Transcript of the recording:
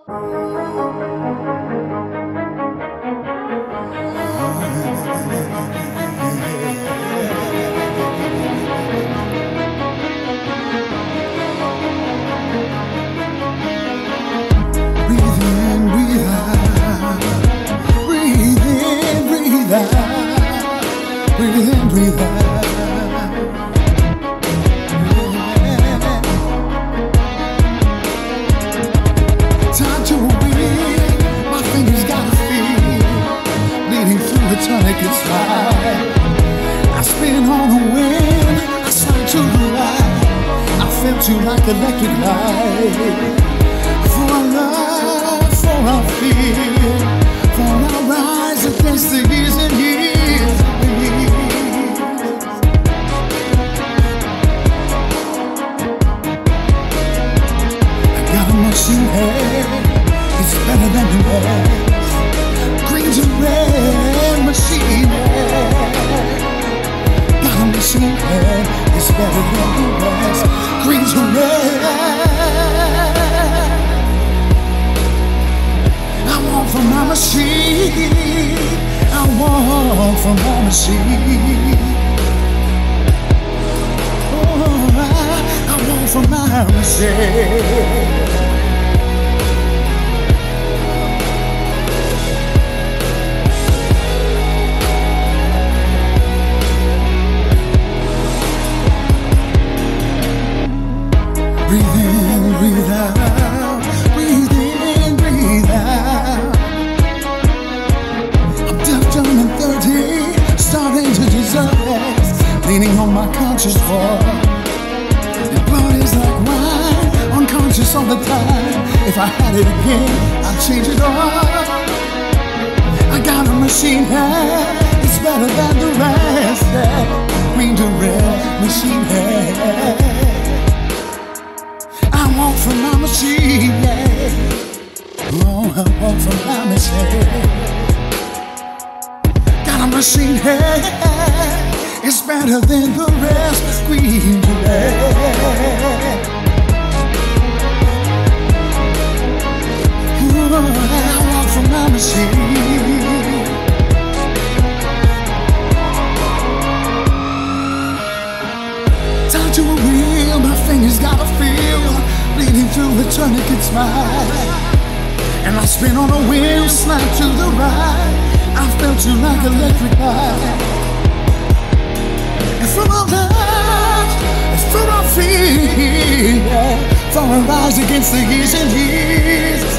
Breathe in, breathe out. Breathe in, breathe out. Breathe in, breathe out. Time to win. My fingers got a feel. Bleeding through the tourniquet slide. I spin on a whim. I slide to the right. I felt you like electric light. For our love, for our fear, for our rise against the years and years. I got a Machinehead, it's better than the rest. Green to red, Machinehead. Got a Machinehead, it's better than the rest. Green to red. From my machine, I want from my machine. Oh, I want from my machine. Breathe in, breathe out. Breathe in, breathe out. Starting to deserve, leaning on my conscious voice. Your blood is like wine, unconscious all the time. If I had it again, I'd change it all. I got a Machinehead, it's better than the rest. Yeah. Green to red, Machinehead. I want from my machine, yeah. Oh, I want from my machine. A Machinehead is better than the rest. Green to red. Ooh, I want from my machine. Time to a wheel, my fingers got a feel. Bleeding through the tourniquet smile. And I spin on a wheel, slide to the right. I felt you like electric light. And from our love, and from our fear, for a rise against the years and years.